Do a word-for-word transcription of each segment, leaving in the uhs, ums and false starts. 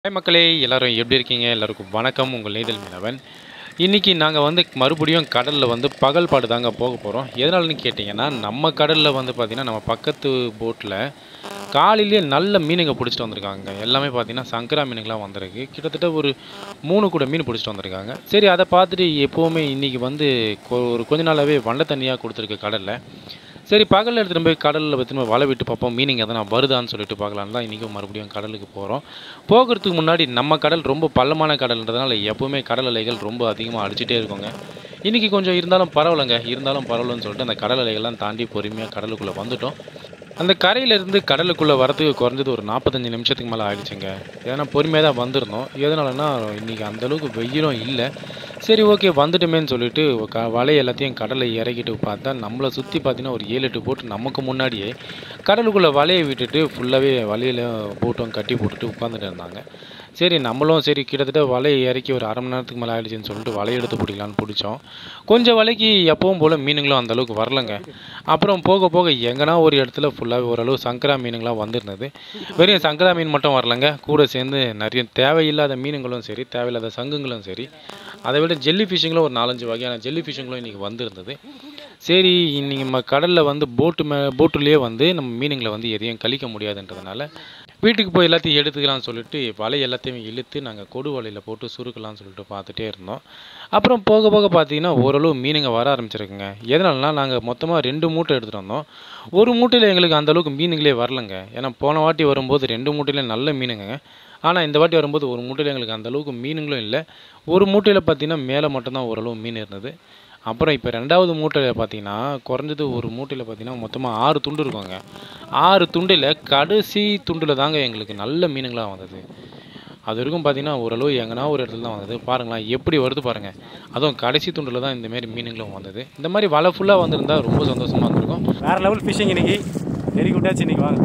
Hi மக்களே, எல்லாரும் எப்படி இருக்கீங்க? எல்லாருக்கும் வணக்கம். உங்கள் நெய்தல் மீனவன். இன்றைக்கி நாங்கள் வந்து மறுபடியும் கடலில் வந்து பகல் பாடு தாங்க போக போகிறோம். எதனாலன்னு கேட்டிங்கன்னா, நம்ம கடலில் வந்து பார்த்திங்கன்னா நம்ம பக்கத்து போட்டில் காலையிலேயே நல்ல மீனுங்க பிடிச்சிட்டு வந்திருக்காங்க. எல்லாமே பார்த்திங்கன்னா சங்கரா மீனுங்களாம் வந்திருக்கு. கிட்டத்தட்ட ஒரு மூணு கூட மீன் பிடிச்சிட்டு வந்திருக்காங்க. சரி, அதை பார்த்துட்டு எப்போவுமே இன்றைக்கி வந்து ஒரு கொஞ்ச நாளாகவே வண்டை தண்ணியாக கொடுத்துருக்கு கடலில். சரி, பகலில் எடுத்துகிட்டு போய் கடலில் பற்றி வலை விட்டு பார்ப்போம், மீனிங் எதனா வருதான்னு சொல்லிட்டு பார்க்கலான்னு தான் இன்றைக்கும் மறுபடியும் கடலுக்கு போகிறோம். போகிறதுக்கு முன்னாடி நம்ம கடல் ரொம்ப பள்ளமான கடல்ன்றதுனால எப்போவுமே கடல் அலைகள் ரொம்ப அதிகமாக அடிச்சுட்டே இருக்குங்க. இன்றைக்கி கொஞ்சம் இருந்தாலும் பரவாயில்லைங்க, இருந்தாலும் பரவாயில்லன்னு சொல்லிட்டு அந்த கடல் அலைகள்லாம் தாண்டி பொறுமையாக கடலுக்குள்ளே வந்துட்டோம். அந்த கரையிலேருந்து கடலுக்குள்ளே வரதுக்கு குறைஞ்சது ஒரு நாற்பத்தஞ்சு நிமிஷத்துக்கு மேலே ஆகிடுச்சுங்க. ஏன்னா பொறுமையாக தான் வந்திருந்தோம். எதனாலன்னா இன்றைக்கி அந்தளவுக்கு வெயிலும் இல்லை. சரி, ஓகே, வந்துட்டுமேன்னு சொல்லிட்டு க வலை எல்லாத்தையும் கடலை இறக்கிட்டு பார்த்தா நம்மளை சுற்றி பார்த்தீங்கன்னா ஒரு ஏழு எட்டு போட்டு நமக்கு முன்னாடியே கடலுக்குள்ளே வலையை விட்டுட்டு ஃபுல்லாகவே வலையில் போட்டும் கட்டி போட்டுட்டு உட்காந்துட்டு இருந்தாங்க. சரி, நம்மளும் சரி கிட்டத்தட்ட வலையை இறக்கி ஒரு அரை மணி நேரத்துக்கு மேலே ஆகிடுச்சின்னு சொல்லிட்டு வலையை எடுத்து பிடிக்கலான்னு பிடிச்சோம். கொஞ்சம் வலைக்கு எப்பவும் போல் மீனுங்களும் அந்தளவுக்கு வரலைங்க. அப்புறம் போக போக எங்கன்னா ஒரு இடத்துல ஃபுல்லாகவே ஓரளவு சங்கரா மீனுங்களாம் வந்திருந்தது. வெறும் சங்கரா மீன் மட்டும் வரலைங்க, கூட சேர்ந்து நிறைய தேவையில்லாத மீனுங்களும் சரி, தேவையில்லாத சங்குங்களும் சரி, அதை விட ஜெல்லி ஃபிஷ்ஷுங்களும் ஒரு நாலஞ்சு வகையான ஜெல்லி ஃபிஷ்ஷுங்களும் இன்றைக்கி வந்திருந்தது. சரி, இன்றைக்கி நம்ம கடலில் வந்து போட்டு மே போட்டுலேயே வந்து நம்ம மீனுங்களை வந்து எதையும் கழிக்க முடியாதுன்றதுனால வீட்டுக்கு போய் எல்லாத்தையும் எடுத்துக்கலாம்னு சொல்லிட்டு வலை எல்லாத்தையும் இழுத்து நாங்கள் கொடு வலையில் போட்டு சுருக்கலாம்னு சொல்லிட்டு பார்த்துட்டே இருந்தோம். அப்புறம் போக போக பார்த்தீங்கன்னா ஓரளவு மீனுங்க வர ஆரம்பிச்சிருக்குங்க. எதனாலனா நாங்கள் மொத்தமாக ரெண்டு மூட்டை எடுத்துகிட்டு வந்தோம். ஒரு மூட்டையில் எங்களுக்கு அந்தளவுக்கு மீனுங்களே வரலைங்க. ஏன்னா போன வாட்டி வரும்போது ரெண்டு மூட்டையிலே நல்ல மீனுங்க. ஆனால் இந்த வாட்டி வரும்போது ஒரு மூட்டையில் எங்களுக்கு அந்தளவுக்கு மீனுங்களும் இல்லை. ஒரு மூட்டையில் பார்த்தீங்கன்னா மேலே மட்டும்தான் ஓரளவு மீன் இருந்தது. அப்புறம் இப்போ ரெண்டாவது மூட்டையில் பார்த்தீங்கன்னா குறைஞ்சது ஒரு மூட்டையில் பார்த்தீங்கன்னா மொத்தமாக ஆறு துண்டு இருக்குங்க. ஆறு துண்டில் கடைசி துண்டில் தாங்க எங்களுக்கு நல்ல மீனுங்களாக வந்தது. அது வரைக்கும் பார்த்தீங்கன்னா ஓரளவு எங்கன்னா ஒரு இடத்துல தான் வந்தது. பாருங்களேன் எப்படி வருது பாருங்கள். அதுவும் கடைசி துண்டில் தான் இந்தமாரி மீனுங்களும் வந்தது. இந்த மாதிரி வலை ஃபுல்லாக வந்திருந்தால் ரொம்ப சந்தோஷமாக இருந்திருக்கும். வேறு லெவல் ஃபிஷிங் இன்றைக்கி வெரி குட்டாச்சு. இன்றைக்கி வாங்க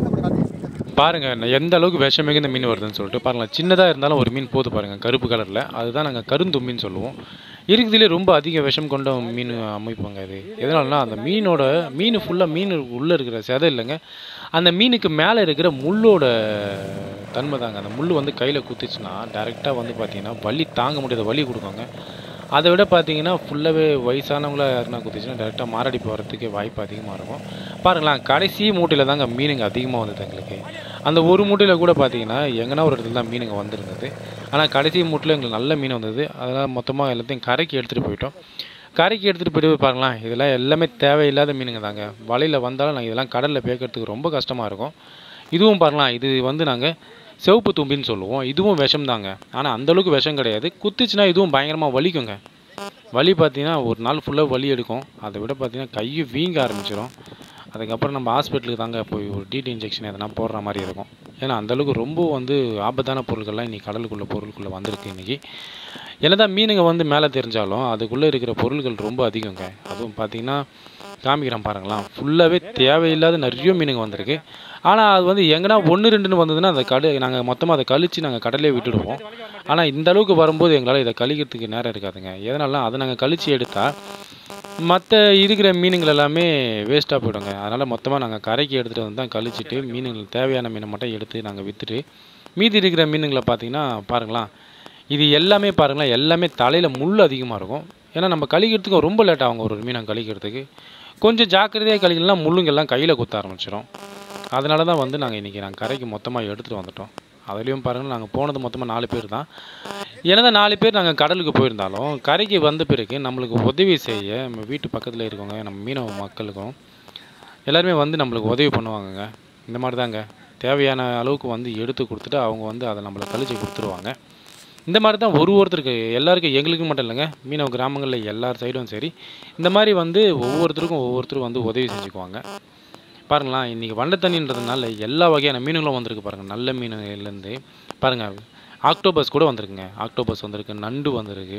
பாருங்கள் எந்த அளவுக்கு விஷம் மிகுந்த மீன் வருதுன்னு சொல்லிட்டு பாருங்களேன். சின்னதாக இருந்தாலும் ஒரு மீன் போது பாருங்கள், கருப்பு கலரில். அதுதான் நாங்கள் கருந்தும்பின்னு சொல்லுவோம். இருக்கிறதுலே ரொம்ப அதிக விஷம் கொண்ட மீன் அமைப்பாங்க இது. எதனாலனா அந்த மீனோட மீன் ஃபுல்லாக மீன் உள்ளே இருக்கிற செதை இல்லைங்க, அந்த மீனுக்கு மேலே இருக்கிற முள்ளோட தன்மை தாங்க. அந்த முள் வந்து கையில் குத்துச்சுன்னா டேரெக்டாக வந்து பார்த்திங்கன்னா வலி தாங்க முடியாத வலி கொடுக்குங்க. அதை விட பார்த்தீங்கன்னா ஃபுல்லாகவே வயசானவங்களாக யாருன்னா குத்திச்சுன்னா டேரெக்டாக மாரடைப்பு வரத்துக்கு வாய்ப்பு அதிகமாக இருக்கும். பாருங்களேன், கடைசி மூட்டையில் தாங்க மீனுங்க அதிகமாக வந்தது எங்களுக்கு. அந்த ஒரு மூட்டையில் கூட பார்த்தீங்கன்னா எங்கன்னா ஒரு இடத்துல தான் மீனுங்க வந்திருந்தது. ஆனால் கடைசி மூட்டையில் எங்களுக்கு நல்ல மீன் வந்தது. அதெல்லாம் மொத்தமாக எல்லாத்தையும் கரைக்கு எடுத்துகிட்டு போயிட்டோம். கரைக்கு எடுத்துகிட்டு போய்ட்டு பாருங்களேன், இதெல்லாம் எல்லாமே தேவையில்லாத மீனுங்க தாங்க. வலையில் வந்தாலும் நாங்கள் இதெல்லாம் கடலில் பேக்கிறதுக்கு ரொம்ப கஷ்டமாக இருக்கும். இதுவும் பாருங்களேன், இது வந்து நாங்கள் சிவப்பு தும்பின்னு சொல்லுவோம். இதுவும் விஷம் தாங்க, ஆனால் அந்தளவுக்கு விஷம் கிடையாது. குத்துச்சுன்னா இதுவும் பயங்கரமாக வலிக்குங்க. வலி பார்த்தீங்கன்னா ஒரு நாள் ஃபுல்லாக வலி எடுக்கும். அதை விட பார்த்தீங்கன்னா கையை வீங்க ஆரம்பிச்சிடும். அதுக்கப்புறம் நம்ம ஹாஸ்பிட்டலுக்கு தாங்க போய் ஒரு டிடி இன்ஜெக்ஷன் எதனா போடுற மாதிரி இருக்கும். ஏன்னா அந்தளவுக்கு ரொம்ப வந்து ஆபத்தான பொருட்கள்லாம் இன்றைக்கி கடலுக்குள்ளே பொருளுக்குள்ளே வந்திருக்கு. இன்றைக்கி என்னதான் மீனுங்க வந்து மேலே தெரிஞ்சாலும் அதுக்குள்ளே இருக்கிற பொருள்கள் ரொம்ப அதிகங்க. அதுவும் பார்த்திங்கன்னா காமிக்கிறேன் பாருங்களேன், ஃபுல்லாகவே தேவையில்லாத நிறைய மீனுங்க வந்திருக்கு. ஆனால் அது வந்து எங்கன்னா ஒன்று ரெண்டுன்னு வந்ததுன்னா அந்த கடை நாங்கள் மொத்தமாக அதை கழித்து நாங்கள் கடலே விட்டுடுவோம். ஆனால் இந்த அளவுக்கு வரும்போது எங்களால் இதை கழிக்கிறதுக்கு நேரம் இருக்காதுங்க. எதனால அதை நாங்கள் கழித்து எடுத்தால் மற்ற இருக்கிற மீனுங்கள் எல்லாமே வேஸ்ட்டாக போய்டுங்க. அதனால் மொத்தமாக நாங்கள் கரைக்கு எடுத்துகிட்டு வந்து தான் கழிச்சிட்டு மீனுங்கள் தேவையான மீனை மட்டும் எடுத்து நாங்கள் விற்றுட்டு மீதி இருக்கிற மீனுங்களை பார்த்திங்கன்னா பாருங்களேன், இது எல்லாமே பாருங்களேன், எல்லாமே தலையில் முள் அதிகமாக இருக்கும். ஏன்னா நம்ம கழிக்கிறதுக்கு ரொம்ப லேட் ஆகும். ஒரு மீனை கழிக்கிறதுக்கு கொஞ்சம் ஜாக்கிரதையாக கழிக்கலாம், முள்ளுங்கெல்லாம் கையில் குத்த ஆரம்பிச்சிடும். அதனால தான் வந்து நாங்கள் இன்றைக்கி நாங்கள் கரைக்கு மொத்தமாக எடுத்துகிட்டு வந்துட்டோம். அதுலேயும் பாருங்கள், நாங்கள் போனது மொத்தமாக நாலு பேர் தான். ஏன்னா நாலு பேர் நாங்கள் கடலுக்கு போயிருந்தாலும் கரைக்கு வந்த பிறகு நம்மளுக்கு உதவி செய்ய நம்ம வீட்டு பக்கத்தில் இருக்கவங்க நம்ம மீனவ மக்களுக்கும் எல்லாருமே வந்து நம்மளுக்கு உதவி பண்ணுவாங்கங்க. இந்த மாதிரி தாங்க தேவையான அளவுக்கு வந்து எடுத்து கொடுத்துட்டு அவங்க வந்து அதை நம்மளை கழிச்சு கொடுத்துருவாங்க. இந்த மாதிரி தான் ஒரு ஒருத்தருக்கு எல்லாருக்கும், எங்களுக்கு மட்டும் இல்லைங்க, மீனவ கிராமங்களில் எல்லார் சைடும் சரி இந்த மாதிரி வந்து ஒவ்வொருத்தருக்கும் ஒவ்வொருத்தரும் வந்து உதவி செஞ்சுக்குவாங்க. பாருங்களேன், இன்றைக்கி வண்டை தண்ணின்றதுனால எல்லா வகையான மீனுங்களும் வந்திருக்கு பாருங்கள். நல்ல மீனுலேருந்து பாருங்கள், ஆக்டோபஸ் கூட வந்திருக்குங்க. ஆக்டோபஸ் வந்திருக்கு, நண்டு வந்திருக்கு,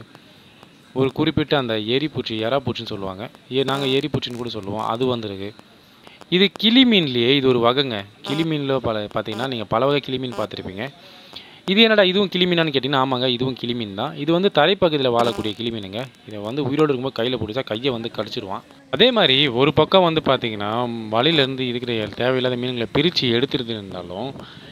ஒரு குறிப்பிட்ட அந்த எரிப்பூச்சி எறாப்பூச்சின்னு சொல்லுவாங்க, ஏ நாங்கள் எரிப்பூச்சின்னு கூட சொல்லுவோம், அது வந்திருக்கு. இது கிளி மீன்லேயே இது ஒரு வகைங்க. கிளி மீனில் பல பார்த்தீங்கன்னா நீங்கள் பல வகை கிளி மீன் பார்த்துருப்பீங்க. இது என்னடா இதுவும் கிளிமீனான்னு கேட்டிங்கன்னா ஆமாங்க, இதுவும் கிளிமீன் தான். இது வந்து தரைப்பகுதியில் வாழக்கூடிய கிளிமீனுங்க. இதை வந்து உயிரோடு இருக்கும்போது கையில் பிடிச்சா கையை வந்து கடிச்சிடுவான். அதே மாதிரி ஒரு பக்கம் வந்து பார்த்திங்கன்னா வலையிலேருந்து இருக்கிற தேவையில்லாத மீன்களை பிரித்து எடுத்துகிட்டு இருந்தாலும்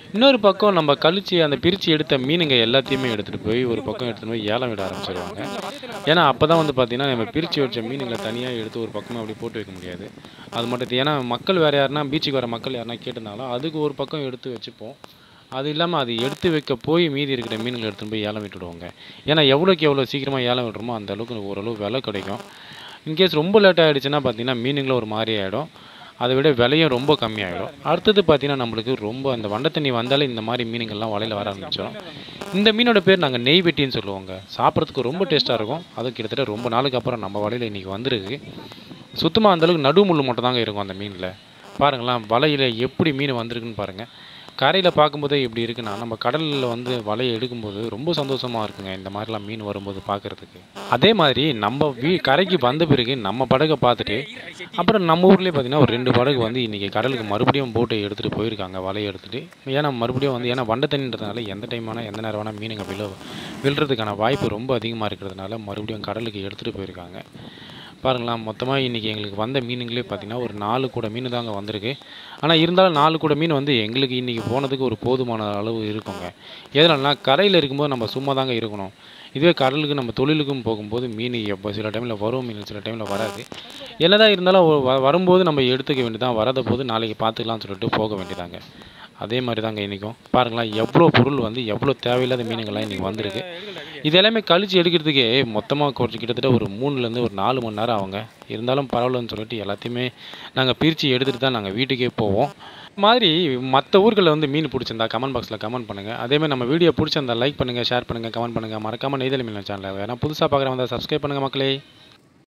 இன்னொரு பக்கம் நம்ம கழிச்சு அந்த பிரித்து எடுத்த மீனுங்க எல்லாத்தையுமே எடுத்துகிட்டு போய் ஒரு பக்கம் எடுத்துகிட்டு போய் ஏலம் விட ஆரம்பிச்சிருவாங்க. ஏன்னா அப்போ தான் வந்து பார்த்திங்கன்னா நம்ம பிரித்து வச்ச மீனுங்களை தனியாக எடுத்து ஒரு பக்கமாக அப்படி போட்டு வைக்க முடியாது. அது மட்டும் ஏன்னா மக்கள் வேறு யாருன்னா பீச்சுக்கு வர மக்கள் யாருன்னா கேட்டிருந்தாலும் அதுக்கு ஒரு பக்கம் எடுத்து வச்சுப்போம். அது இல்லாமல் அது எடுத்து வைக்க போய் மீதி இருக்கிற மீன்களை எடுத்துகிட்டு போய் ஏலம் விட்டுடுவாங்க. ஏன்னா எவ்வளோக்கு எவ்வளோ சீக்கிரமாக ஏலம் விடுறோமோ அந்த அளவுக்கு ஓரளவு விலை கிடைக்கும். இன்கேஸ் ரொம்ப லேட் ஆகிடுச்சுன்னா பார்த்திங்கன்னா மீனுங்களும் ஒரு மாதிரி ஆகிடும். அதை விட விலையும் ரொம்ப கம்மியாகிடும். அடுத்தது பார்த்திங்கன்னா நம்மளுக்கு ரொம்ப அந்த வண்டை தண்ணி வந்தாலே இந்த மாதிரி மீனுங்கள்லாம் வலையில் வர ஆரம்பிச்சிடும். இந்த மீனோட பேர் நாங்கள் நெய் வெட்டின்னு சொல்லுவோங்க. சாப்பிட்றதுக்கு ரொம்ப டேஸ்ட்டாக இருக்கும். அது கிட்டத்தட்ட ரொம்ப நாளுக்கு அப்புறம் நம்ம வலையில் இன்றைக்கி வந்துருக்கு. சுத்தமாக அந்தளவுக்கு நடு முள் மட்டும் தாங்க இருக்கும் அந்த மீனில். பாருங்களேன் வலையில் எப்படி மீன் வந்திருக்குன்னு பாருங்கள். கரையில் பார்க்கும்போதே எப்படி இருக்குன்னா நம்ம கடலில் வந்து வலையை எடுக்கும்போது ரொம்ப சந்தோஷமாக இருக்குங்க இந்த மாதிரிலாம் மீன் வரும்போது பார்க்குறதுக்கு. அதே மாதிரி நம்ம வீ கரைக்கு வந்த பிறகு நம்ம படகை பார்த்துட்டு அப்புறம் நம்ம ஊர்லேயே பார்த்திங்கன்னா ஒரு ரெண்டு படகு வந்து இன்றைக்கி கடலுக்கு மறுபடியும் போட்டை எடுத்துகிட்டு போயிருக்காங்க வலையை எடுத்துகிட்டு. ஏன்னா மறுபடியும் வந்து ஏன்னா வண்டை தண்ணின்றதுனால எந்த டைம் ஆனால் எந்த நேரம் வேணால் மீனுங்க விழ விழுறதுக்கான வாய்ப்பு ரொம்ப அதிகமாக இருக்கிறதுனால மறுபடியும் கடலுக்கு எடுத்துகிட்டு போயிருக்காங்க. பாருங்களேன் மொத்தமாக இன்றைக்கி எங்களுக்கு வந்த மீனுங்களே பார்த்திங்கன்னா ஒரு நாலு கூட மீன் தாங்க வந்திருக்கு. ஆனால் இருந்தாலும் நாலு கூட மீன் வந்து எங்களுக்கு இன்றைக்கி போனதுக்கு ஒரு போதுமான அளவு இருக்குங்க. எதனாலனா கரையில் இருக்கும்போது நம்ம சும்மா தாங்க இருக்கணும். இதுவே கடலுக்கு நம்ம தொழிலுக்கும் போகும்போது மீன் எப்போ சில டைமில் வரும் மீன் சில டைமில் வராது. என்னதான் இருந்தாலும் வ வரும்போது நம்ம எடுத்துக்க வேண்டியதான். வரத போது நாளைக்கு பார்த்துக்கலாம்னு சொல்லிட்டு போக வேண்டியதாங்க. அதே மாதிரி தாங்க இன்றைக்கும் பாருங்களேன் எவ்வளோ பொருள் வந்து எவ்வளோ தேவையில்லாத மீனுங்கள்லாம் இன்றைக்கி வந்திருக்கு. இது எல்லாமே கழிச்சு எடுக்கிறதுக்கே மொத்தமாக கொஞ்சம் கிட்டத்தட்ட ஒரு மூணுலேருந்து ஒரு நாலு மணி நேரம் ஆகுங்க. இருந்தாலும் பரவாயில்லன்னு சொல்லிட்டு எல்லாத்தையுமே நாங்கள் பிரித்து எடுத்துகிட்டு தான் நாங்கள் வீட்டுக்கே போவோம். மாதிரி மற்ற ஊர்களில் வந்து மீன் பிடிச்சிருந்தா கமெண்ட் பாக்ஸில் கமெண்ட் பண்ணுங்கள். அதேமாதிரி நம்ம வீடியோ பிடிச்சிருந்தா லைக் பண்ணுங்கள், ஷேர் பண்ணுங்கள், கமெண்ட் பண்ணுங்கள். மறக்காமல் நெய்தல் மீன் சேனலை வேணால் புதுசாக பார்க்குறவங்க சப்ஸ்கிரைப் பண்ணுங்கள் மக்களே.